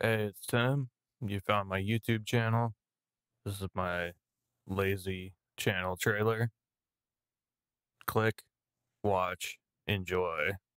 Hey, it's Tim. You found my YouTube channel. This is my lazy channel trailer. Click, watch, enjoy.